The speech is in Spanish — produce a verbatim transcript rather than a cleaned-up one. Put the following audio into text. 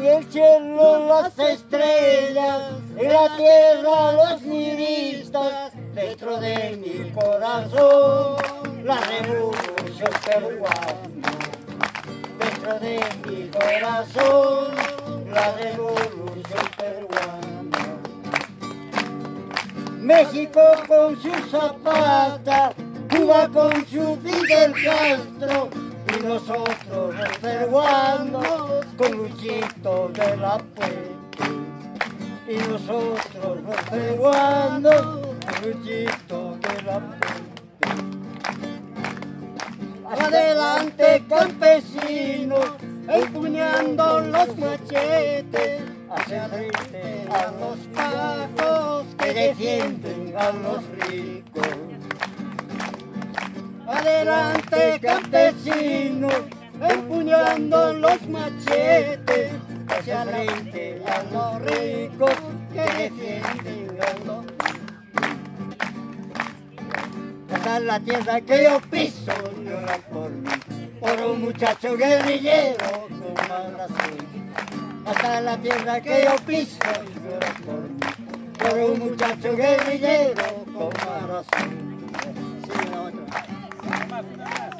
En el cielo las estrellas, en la tierra los liristas, dentro de mi corazón la revolución peruana. Dentro de mi corazón la revolución peruana. México con su Zapata, Cuba con su Fidel Castro, y nosotros los peruanos con Luchito de la Puente. Y nosotros los peruanos con Luchito de la Puente. Adelante campesinos, empuñando los machetes, hacia frente a los pacos que defienden a los ricos. Adelante campesinos, empuñando los machetes, hacia frente a los ricos que defienden a los ricos. Esta es la tierra que yo piso, llora por mí, por un muchacho guerrillero con mala suerte. Esta es la tierra que yo piso, llora por mí, por un muchacho guerrillero con mala suerte. Sí, no, no.